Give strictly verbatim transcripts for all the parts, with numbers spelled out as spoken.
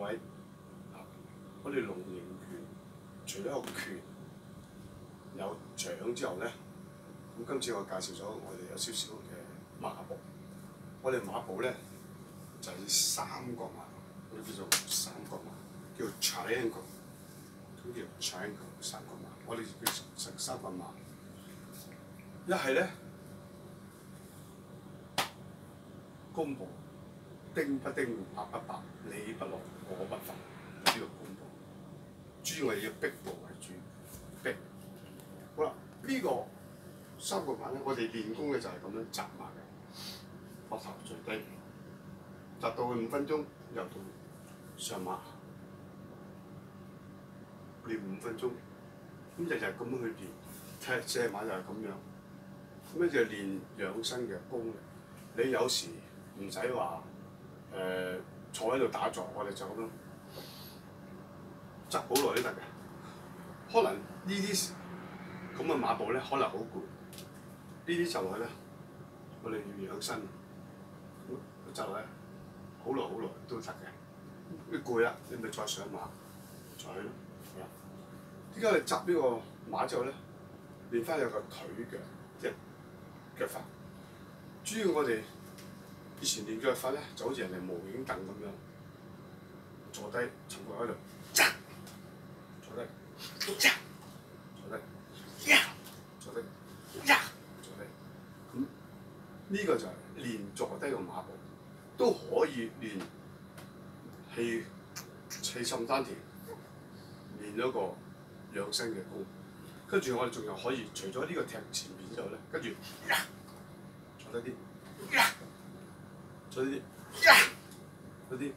位，我哋龍形拳除咗有拳有掌之後咧，咁今次我介紹咗我哋有少少嘅馬步。我哋馬步咧就係、是、三角馬，我哋叫做三角馬，叫 triangle， 咁叫 triangle 三角馬。我哋叫成三角馬。一係咧弓步，丁不丁，拍不拍，你不來我不發，呢、這個弓步。主要我哋要逼步為主，逼。好啦，呢、這個三角馬咧，我哋練功嘅就係咁樣紮馬嘅。膊頭最低，達到五分鐘，又到上馬，練五分鐘，咁日日咁樣去練，踢射馬就係咁樣，咁咧就練養生嘅功力。你有時唔使話誒坐喺度打坐，我哋就咁樣紮好耐都得嘅。可能呢啲咁嘅馬步咧，可能好攰，呢啲就係咧，我哋要養生。就咧，好耐好耐都得嘅。你攰啦，你咪再上馬，再去咯。好啦，點解你紮呢個馬之後咧，練翻有個腿腳，即係腳法。主要我哋以前練腳法咧，就好似人哋無影凳咁樣，坐低沉腳喺度，扎，坐低，扎，坐低，呀，坐低，呀，坐低。咁呢個就係練坐低個馬步。都可以練氣氣滲丹田，練咗個養生嘅功。跟住我哋仲有可以除咗呢個踢前面之後咧，跟住坐低啲，坐低啲，嗰啲，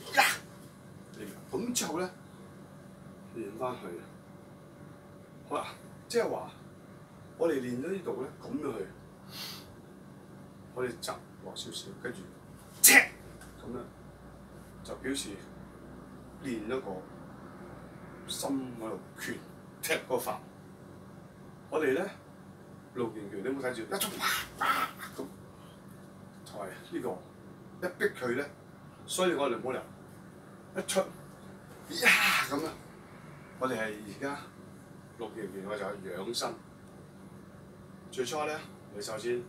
咁之後咧練翻去。好啦，即係話我哋練咗呢度咧，咁樣去，我哋集落少少，跟住。赤咁樣就表示練一個心嗰度拳踢個法。我哋咧龍形拳，你有冇睇住一出啪啪咁，就係呢個一逼佢咧，所以我哋冇理由一出呀咁樣。我哋係而家龍形拳，我就係養生。最初咧，你首先。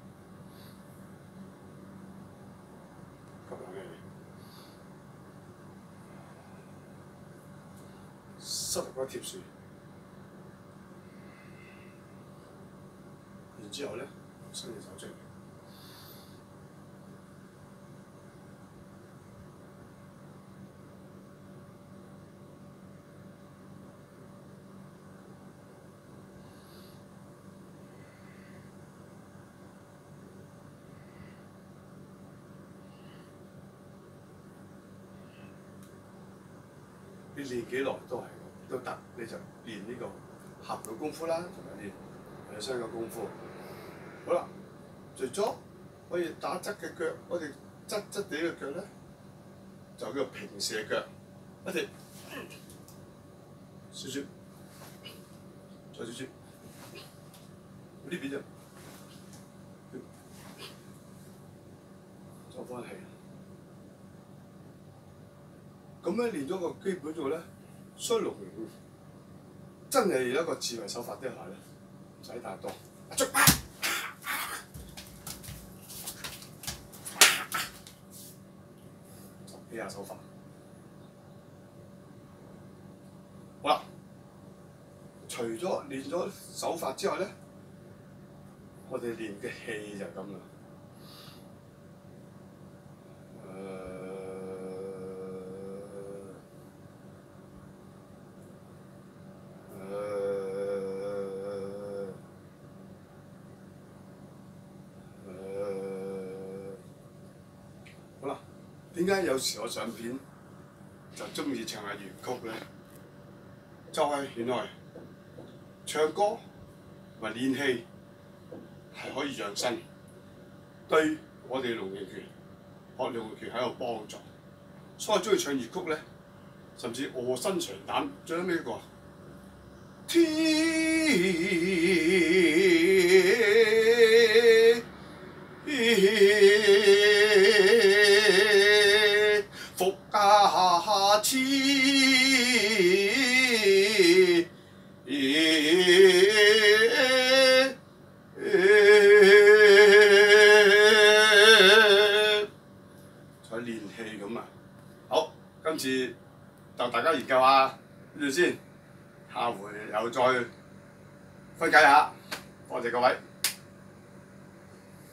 膝頭哥貼樹，然之後咧伸隻手出嚟，你練幾耐都係。都得，你就練呢個合嘅功夫啦，同埋練養生嘅功夫。好啦，除咗可以打側嘅腳，我哋側側地嘅腳咧，就叫做平射腳，一條少少，再少少，呢邊就走翻氣。咁樣練咗個基本之後咧。所以龍形拳真係有一個智慧手法之下咧，唔使太多。一出啪，十幾下手法。好啦，除咗練咗手法之外咧，我哋練嘅氣就係咁啦。點解有時我上片就中意唱下粵曲咧？就係、是、原來唱歌同埋練氣係可以養生，對我哋龍形拳學龍形拳喺度幫助。所以我中意唱粵曲咧，甚至臥薪嘗膽，最尾一個天福家下次。再練氣咁啊！好，今次就大家研究下呢度先，下回又再分解下。多謝各位。